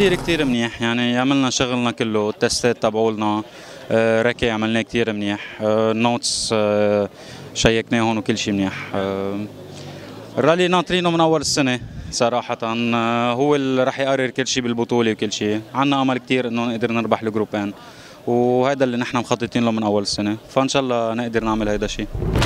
كتير كتير منيح، يعني عملنا شغلنا كله، التستات تبعولنا ركي عملناه كتير منيح، نوتس شيكناهم وكل شيء منيح. الرالي ناطرينه من اول السنه صراحه، هو اللي رح يقرر كل شيء بالبطوله وكل شيء، عنا امل كتير انه نقدر نربح الجروبين، وهذا اللي نحن مخططين له من اول السنه، فان شاء الله نقدر نعمل هذا الشيء.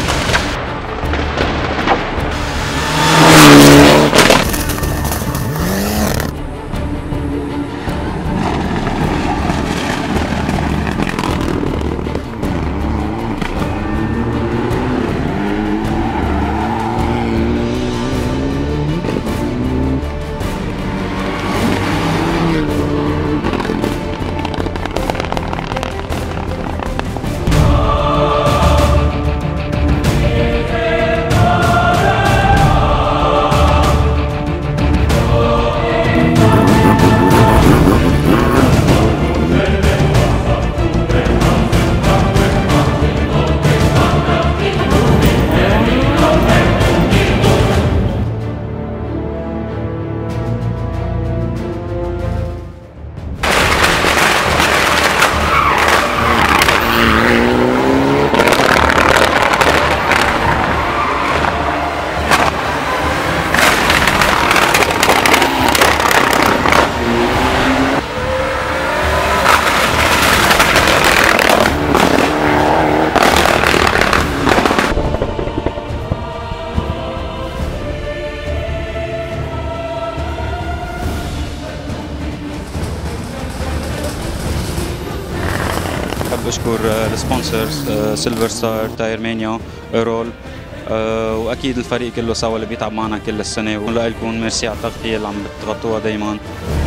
بحب اشكر السبونسرز سيلفر ستار، تاير مانيا، ايرول، واكيد الفريق كله سوا اللي بيتعب معنا كل السنه، ولكم ميرسي على التغطيه اللي عم بتغطوها دائما.